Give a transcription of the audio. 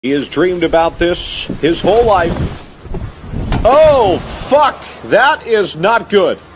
He has dreamed about this his whole life. Oh, fuck. That is not good.